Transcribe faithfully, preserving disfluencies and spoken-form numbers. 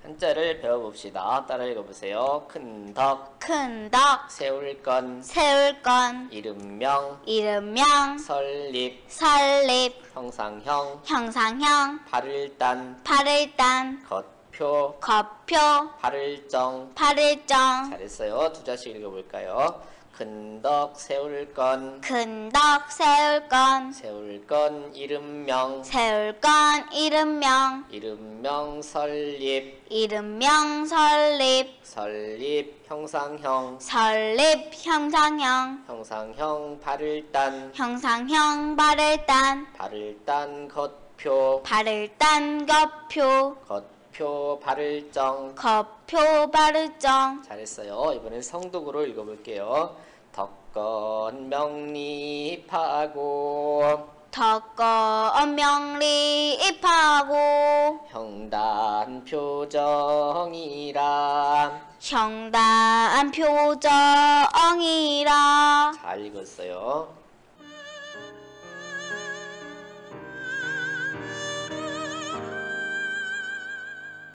한자를 배워봅시다. 따라 읽어보세요. 큰 덕, 큰 덕, 세울 건, 세울 건, 이름명, 이름명, 설립, 설립, 형상형, 형상형, 발을단, 발을단, 겉표, 겉표, 발을정. 발을정. 잘했어요. 두 자씩 읽어볼까요? 큰 덕, 세울 건, 큰 덕, 세울 건, 세울 건, 이름명, 세울 건, 이름명, 이름명, 설립, 이름명, 설립, 설립, 형상형, 설립, 형상형, 형상형, 발을단, 형상형, 발을단, 발을단, 겉표, 발을단, 겉표, 겉표, 발을정. 겉표, 발을정. 잘했어요. 이번엔 성독으로 읽어볼게요. 덕건 명리입하고 덕건 명리입하고 형단 표정이라. 형단 표정이라. 잘 읽었어요.